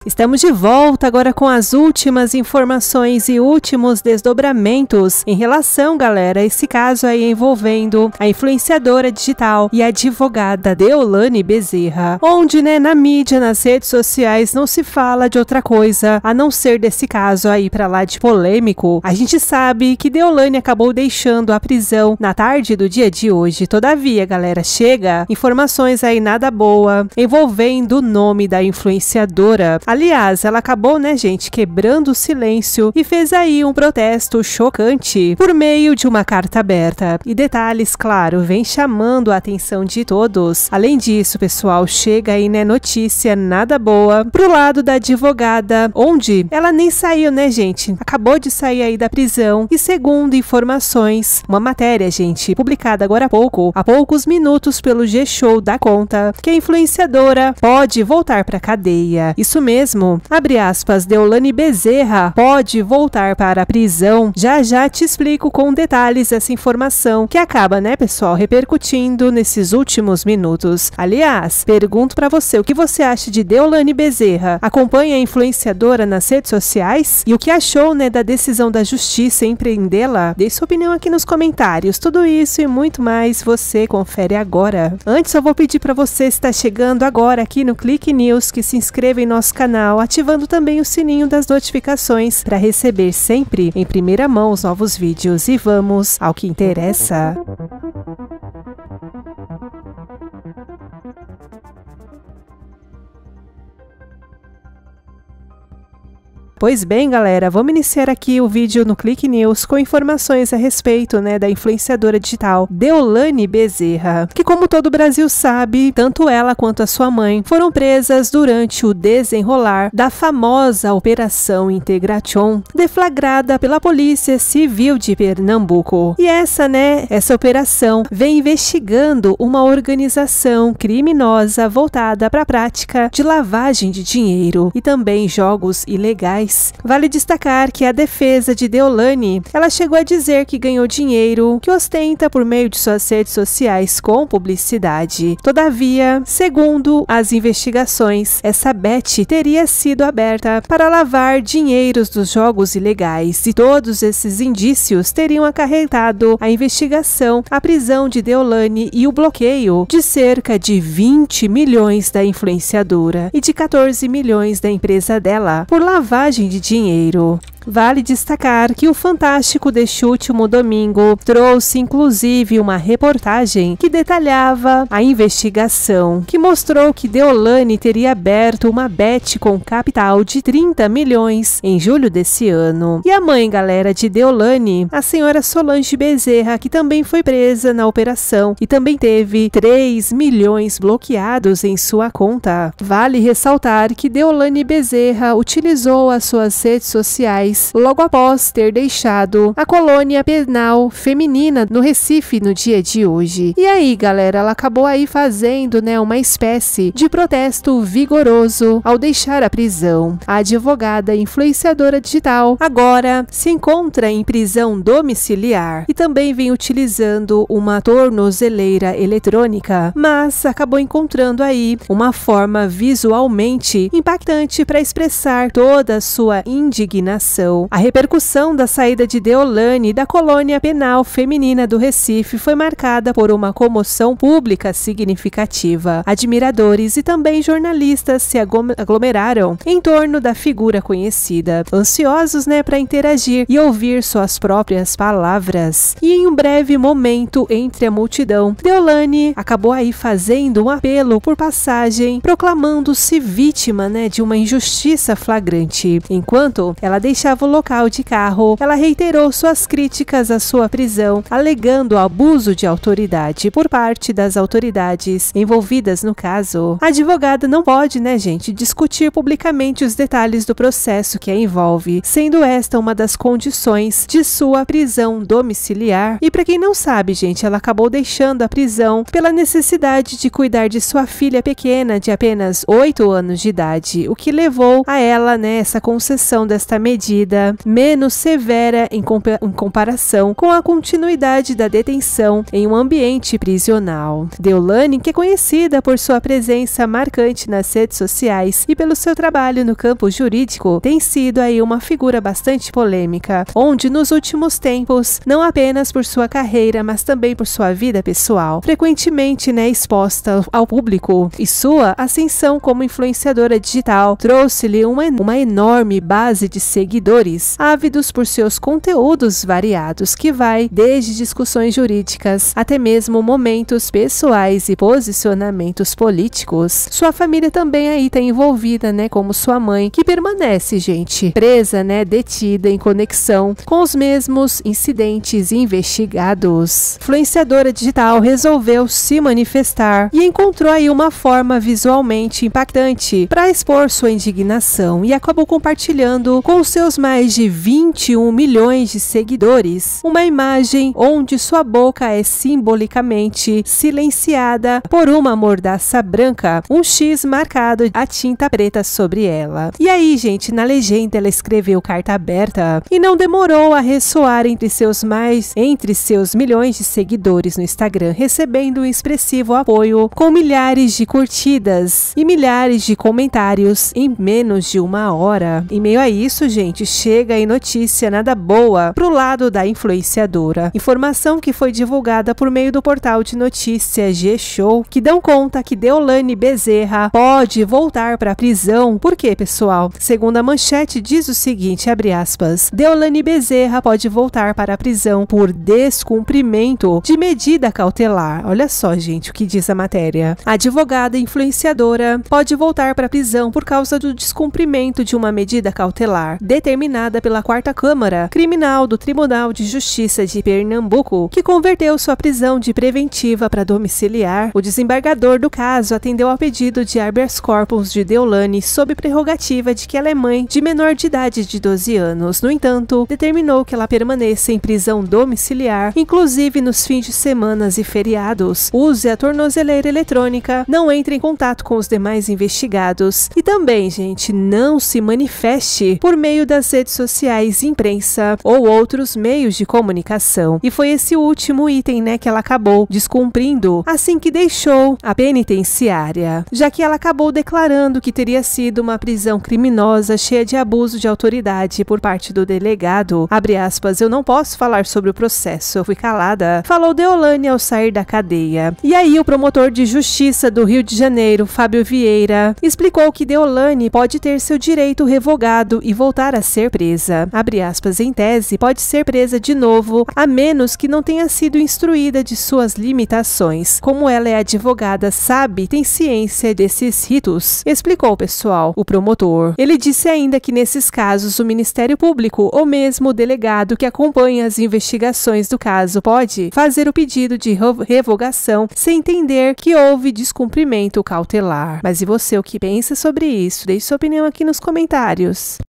Estamos de volta agora com as últimas informações e últimos desdobramentos em relação, galera, a esse caso aí envolvendo a influenciadora digital e advogada Deolane Bezerra, onde, né, na mídia, nas redes sociais, não se fala de outra coisa a não ser desse caso aí pra lá de polêmico. A gente sabe que Deolane acabou deixando a prisão na tarde do dia de hoje. Todavia, galera, chega informações aí nada boa envolvendo o nome da influenciadora. Aliás, ela acabou, né, gente, quebrando o silêncio e fez aí um protesto chocante por meio de uma carta aberta. E detalhes, claro, vem chamando a atenção de todos. Além disso, pessoal, chega aí, né, notícia nada boa pro lado da advogada, onde ela nem saiu, né, gente? Acabou de sair aí da prisão e, segundo informações, uma matéria, gente, publicada agora há poucos minutos pelo G-Show da conta, que a influenciadora pode voltar pra cadeia. Isso mesmo, abre aspas, Deolane Bezerra pode voltar para a prisão. Já já te explico com detalhes essa informação que acaba, né, pessoal, repercutindo nesses últimos minutos. Aliás, pergunto pra você, o que você acha de Deolane Bezerra? Acompanha a influenciadora nas redes sociais? E o que achou, né, da decisão da justiça em prendê-la? Deixe sua opinião aqui nos comentários. Tudo isso e muito mais você confere agora. Antes, eu vou pedir pra você, se está chegando agora aqui no Clique News, que se inscreva em nosso canal, ativando também o sininho das notificações para receber sempre em primeira mão os novos vídeos. E vamos ao que interessa. Pois bem, galera, vamos iniciar aqui o vídeo no Clique News com informações a respeito, né, da influenciadora digital Deolane Bezerra, que, como todo o Brasil sabe, tanto ela quanto a sua mãe foram presas durante o desenrolar da famosa Operação Integration, deflagrada pela Polícia Civil de Pernambuco. E essa operação vem investigando uma organização criminosa voltada para a prática de lavagem de dinheiro e também jogos ilegais. Vale destacar que a defesa de Deolane, ela chegou a dizer que ganhou dinheiro que ostenta por meio de suas redes sociais com publicidade. Todavia, segundo as investigações, essa bet teria sido aberta para lavar dinheiros dos jogos ilegais e todos esses indícios teriam acarretado a investigação, a prisão de Deolane e o bloqueio de cerca de 20 milhões da influenciadora e de 14 milhões da empresa dela por lavagem de dinheiro. Vale destacar que o Fantástico deste último domingo trouxe inclusive uma reportagem que detalhava a investigação, que mostrou que Deolane teria aberto uma bet com capital de 30 milhões em julho desse ano. E a mãe, galera, de Deolane, a senhora Solange Bezerra, que também foi presa na operação e também teve 3 milhões bloqueados em sua conta. Vale ressaltar que Deolane Bezerra utilizou as suas redes sociais logo após ter deixado a colônia penal feminina no Recife no dia de hoje. E aí, galera, ela acabou aí fazendo, né, uma espécie de protesto vigoroso ao deixar a prisão. A advogada influenciadora digital agora se encontra em prisão domiciliar e também vem utilizando uma tornozeleira eletrônica, mas acabou encontrando aí uma forma visualmente impactante para expressar toda a sua indignação. A repercussão da saída de Deolane da colônia penal feminina do Recife foi marcada por uma comoção pública significativa. Admiradores e também jornalistas se aglomeraram em torno da figura conhecida, ansiosos, né, para interagir e ouvir suas próprias palavras. E em um breve momento entre a multidão, Deolane acabou aí fazendo um apelo por passagem, proclamando-se vítima, né, de uma injustiça flagrante. Enquanto ela deixava o local de carro, ela reiterou suas críticas à sua prisão, alegando abuso de autoridade por parte das autoridades envolvidas no caso. A advogada não pode, né, gente, discutir publicamente os detalhes do processo que a envolve, sendo esta uma das condições de sua prisão domiciliar. E para quem não sabe, gente, ela acabou deixando a prisão pela necessidade de cuidar de sua filha pequena de apenas 8 anos de idade, o que levou a ela, né, essa concessão desta medida medida, menos severa em comparação com a continuidade da detenção em um ambiente prisional. Deolane, que é conhecida por sua presença marcante nas redes sociais e pelo seu trabalho no campo jurídico, tem sido aí uma figura bastante polêmica, onde nos últimos tempos, não apenas por sua carreira, mas também por sua vida pessoal, frequentemente exposta ao público, e sua ascensão como influenciadora digital trouxe-lhe uma enorme base de seguidores, ávidos por seus conteúdos variados, que vai desde discussões jurídicas até mesmo momentos pessoais e posicionamentos políticos. Sua família também aí está envolvida, como sua mãe, que permanece, gente, presa, detida em conexão com os mesmos incidentes investigados. Influenciadora digital resolveu se manifestar e encontrou aí uma forma visualmente impactante para expor sua indignação e acabou compartilhando com seus mais de 21 milhões de seguidores uma imagem onde sua boca é simbolicamente silenciada por uma mordaça branca, um X marcado a tinta preta sobre ela. E aí, gente, na legenda ela escreveu carta aberta e não demorou a ressoar entre seus milhões de seguidores no Instagram, recebendo um expressivo apoio com milhares de curtidas e milhares de comentários em menos de uma hora. Em meio a isso, gente, chega aí notícia nada boa pro lado da influenciadora. Informação que foi divulgada por meio do portal de notícias G-Show, que dão conta que Deolane Bezerra pode voltar para a prisão. Por quê, pessoal? Segundo a manchete, diz o seguinte, abre aspas, Deolane Bezerra pode voltar para a prisão por descumprimento de medida cautelar. Olha só, gente, o que diz a matéria. A advogada influenciadora pode voltar para a prisão por causa do descumprimento de uma medida cautelar determinada pela 4ª Câmara Criminal do Tribunal de Justiça de Pernambuco, que converteu sua prisão de preventiva para domiciliar. O desembargador do caso atendeu ao pedido de habeas corpus de Deolane sob prerrogativa de que ela é mãe de menor de idade de 12 anos. No entanto, determinou que ela permaneça em prisão domiciliar, inclusive nos fins de semana e feriados, use a tornozeleira eletrônica, não entre em contato com os demais investigados e também, gente, não se manifeste por meio das redes sociais, imprensa ou outros meios de comunicação. E foi esse último item, que ela acabou descumprindo assim que deixou a penitenciária, já que ela acabou declarando que teria sido uma prisão criminosa cheia de abuso de autoridade por parte do delegado. Abre aspas, eu não posso falar sobre o processo, eu fui calada, falou Deolane ao sair da cadeia. E aí o promotor de justiça do Rio de Janeiro, Fábio Vieira, explicou que Deolane pode ter seu direito revogado e voltar a ser presa. Abre aspas, em tese, pode ser presa de novo, a menos que não tenha sido instruída de suas limitações. Como ela é advogada, sabe, tem ciência desses ritos, explicou, pessoal, o promotor. Ele disse ainda que nesses casos o Ministério Público ou mesmo o delegado que acompanha as investigações do caso pode fazer o pedido de revogação sem entender que houve descumprimento cautelar. Mas e você, o que pensa sobre isso? Deixe sua opinião aqui nos comentários.